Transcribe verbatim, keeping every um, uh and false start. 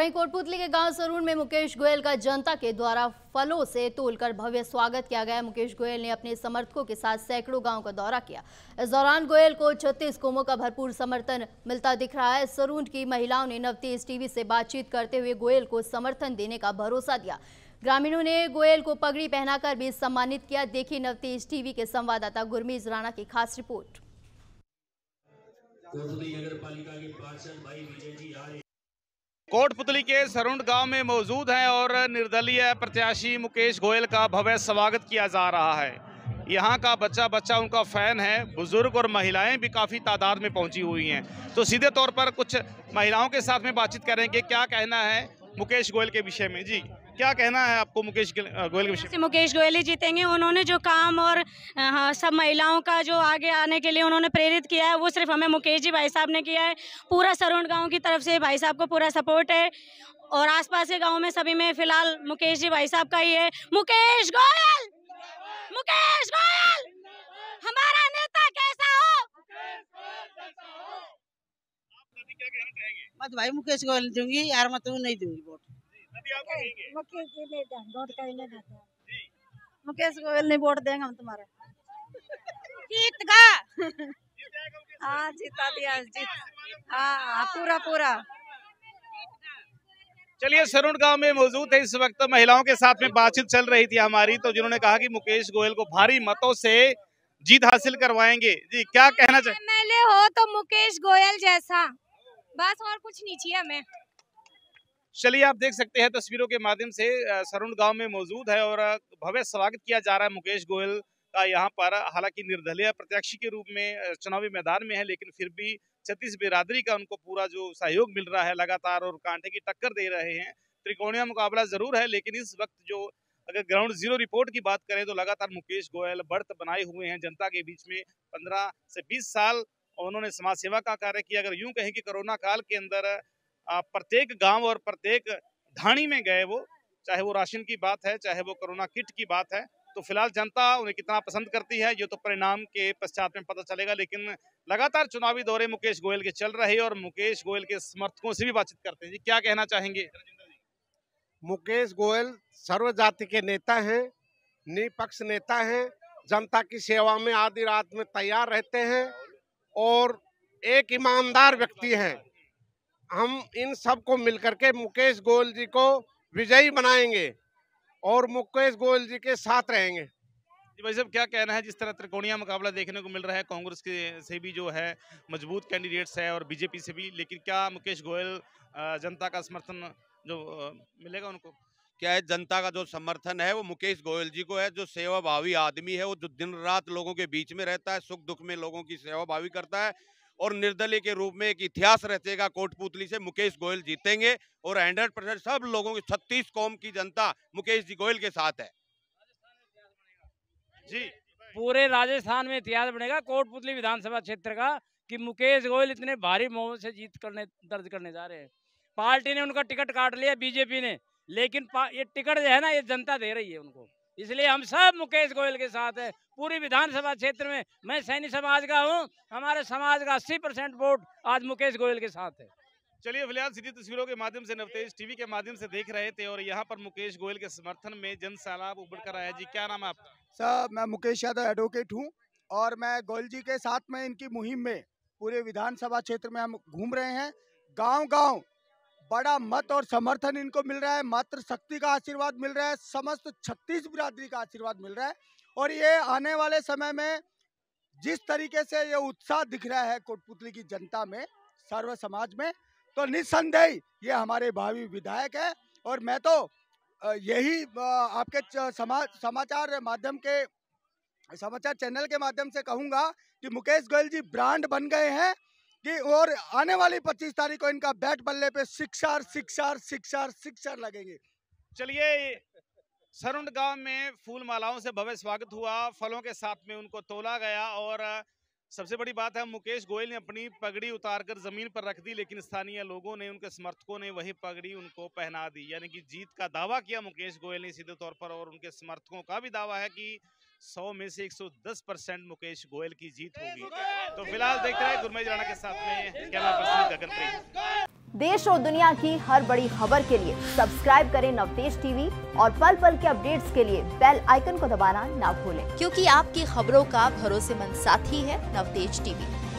वहीं कोटपुतली के गांव सरून में मुकेश गोयल का जनता के द्वारा फलों से तोलकर भव्य स्वागत किया गया। मुकेश गोयल ने अपने समर्थकों के साथ सैकड़ों गांव का दौरा किया। इस दौरान गोयल को छत्तीस कौमों का भरपूर समर्थन मिलता दिख रहा है। सरून की महिलाओं ने नवतेज टीवी से बातचीत करते हुए गोयल को समर्थन देने का भरोसा दिया। ग्रामीणों ने गोयल को पगड़ी पहनाकर भी सम्मानित किया। देखिए नवतेज टीवी के संवाददाता गुरमीत राणा की खास रिपोर्ट। कोटपुतली के सरून गांव में मौजूद हैं और निर्दलीय प्रत्याशी मुकेश गोयल का भव्य स्वागत किया जा रहा है। यहां का बच्चा बच्चा उनका फैन है। बुजुर्ग और महिलाएं भी काफी तादाद में पहुंची हुई हैं। तो सीधे तौर पर कुछ महिलाओं के साथ में बातचीत करेंगे। क्या कहना है मुकेश गोयल के विषय में? जी, क्या कहना है आपको मुकेश गोयल के विषय में? मुकेश गोयल ही जीतेंगे। उन्होंने जो काम और हाँ, सब महिलाओं का जो आगे आने के लिए उन्होंने प्रेरित किया है, वो सिर्फ हमें मुकेश जी भाई साहब ने किया है। पूरा सरून गांव की तरफ से भाई साहब को पूरा सपोर्ट है और आसपास के गांव में सभी में फिलहाल मुकेश जी भाई साहब का ही है। मुकेश गोयल, मुकेश गोयल हमारा नेता कैसा हो? क्या कहना चाहेंगे? मत भाई मुकेश गोयल दूंगी यार, मत नहीं दूंगी वोट। मुकेश जी नहीं वोट करेंगे। मुकेश गोयल नहीं वोट देंगे हम तुम्हारे। जीत गा हाँ जीता दिया, जीत हाँ पूरा पूरा। चलिए सरून गांव में मौजूद है इस वक्त महिलाओं के साथ में बातचीत चल रही थी हमारी, तो जिन्होंने कहा कि मुकेश गोयल को भारी मतों से जीत हासिल करवाएंगे। जी, क्या कहना चाहिए? एमएलए हो तो मुकेश गोयल जैसा, बस और कुछ नहीं चाहिए हमें। चलिए आप देख सकते हैं तस्वीरों के माध्यम से सरून गांव में मौजूद है और भव्य स्वागत किया जा रहा है मुकेश गोयल का यहाँ पर। हालांकि निर्दलीय प्रत्याशी के रूप में चुनावी मैदान में है, लेकिन फिर भी छत्तीस बिरादरी का उनको पूरा जो सहयोग मिल रहा है लगातार और कांटे की टक्कर दे रहे हैं। त्रिकोणीय मुकाबला जरूर है, लेकिन इस वक्त जो अगर ग्राउंड जीरो रिपोर्ट की बात करें तो लगातार मुकेश गोयल बढ़त बनाए हुए हैं जनता के बीच में। पंद्रह से बीस साल उन्होंने समाज सेवा का कार्य किया। अगर यूं कहें कि कोरोना काल के अंदर प्रत्येक गांव और प्रत्येक ढाणी में गए, वो चाहे वो राशन की बात है, चाहे वो कोरोना किट की बात है, तो फिलहाल जनता उन्हें कितना पसंद करती है ये तो परिणाम के पश्चात में पता चलेगा। लेकिन लगातार चुनावी दौरे मुकेश गोयल के चल रहे और मुकेश गोयल के समर्थकों से भी बातचीत करते हैं। जी, क्या कहना चाहेंगे? मुकेश गोयल सर्व जाति के नेता हैं, निपक्ष नेता हैं, जनता की सेवा में आधी रात में तैयार रहते हैं और एक ईमानदार व्यक्ति हैं। हम इन सब को मिलकर के मुकेश गोयल जी को विजयी बनाएंगे और मुकेश गोयल जी के साथ रहेंगे। जी भाई साहब, क्या कहना है? जिस तरह त्रिकोणीय मुकाबला देखने को मिल रहा है, कांग्रेस के से भी जो है मजबूत कैंडिडेट्स है और बीजेपी से भी, लेकिन क्या मुकेश गोयल जनता का समर्थन जो मिलेगा उनको? क्या है, जनता का जो समर्थन है वो मुकेश गोयल जी को है। जो सेवा भावी आदमी है, वो जो दिन रात लोगों के बीच में रहता है, सुख दुख में लोगों की सेवा भावी करता है और निर्दलीय के रूप में एक इतिहास रचेगा। कोटपुतली से मुकेश गोयल जीतेंगे और हंड्रेड परसेंट सब लोगों की छत्तीस कौम की जनता मुकेश जी गोयल के साथ है। जी, पूरे राजस्थान में इतिहास बनेगा कोटपुतली विधानसभा क्षेत्र का कि मुकेश गोयल इतने भारी मत से जीत करने दर्ज करने जा रहे हैं। पार्टी ने उनका टिकट काट लिया, बीजेपी ने, लेकिन ये टिकट जो है ना, ये जनता दे रही है उनको। इसलिए हम सब मुकेश गोयल के साथ है। पूरी विधानसभा क्षेत्र में मैं सैनी समाज का हूँ, हमारे समाज का अस्सी परसेंट वोट आज मुकेश गोयल के साथ है। चलिए फिलहाल सीधी तस्वीरों के माध्यम से नवतेज टीवी के माध्यम से देख रहे थे और यहाँ पर मुकेश गोयल के समर्थन में जन सैलाब उमड़ कर आया। जी, क्या नाम है आपका? सर, मैं मुकेश यादव एडवोकेट हूँ और मैं गोयल जी के साथ में इनकी मुहिम में पूरे विधानसभा क्षेत्र में हम घूम रहे हैं। गांव गांव बड़ा मत और समर्थन इनको मिल रहा है। मातृ शक्ति का आशीर्वाद मिल रहा है, समस्त छत्तीस बिरादरी का आशीर्वाद मिल रहा है और ये आने वाले समय में जिस तरीके से ये उत्साह दिख रहा है कोटपुतली की जनता में, सर्व समाज में, तो निस्संदेह ये हमारे भावी विधायक है। और मैं तो यही आपके समाज समाचार माध्यम के समाचार चैनल के माध्यम से कहूँगा कि मुकेश गोयल जी ब्रांड बन गए हैं कि और आने वाली पच्चीस तारीख को इनका बैट बल्ले पे सिक्सर सिक्सर सिक्सर सिक्सर लगेंगे। चलिए, सरून गांव में फूल मालाओं से भव्य स्वागत हुआ, फलों के साथ में उनको तोला गया और सबसे बड़ी बात है मुकेश गोयल ने अपनी पगड़ी उतारकर जमीन पर रख दी, लेकिन स्थानीय लोगों ने, उनके समर्थकों ने वही पगड़ी उनको पहना दी। यानी कि जीत का दावा किया मुकेश गोयल ने सीधे तौर पर और उनके समर्थकों का भी दावा है कि सौ में से एक सौ दस परसेंट मुकेश गोयल की जीत होगी। तो फिलहाल देखते रहे गुरमीत राणा के साथ में कैमरा पर्सन गगनप्रीत। देश और दुनिया की हर बड़ी खबर के लिए सब्सक्राइब करें नवतेज टीवी और पल पल के अपडेट्स के लिए बेल आइकन को दबाना ना भूलें, क्योंकि आपकी खबरों का भरोसेमंद साथी है नवतेज टीवी।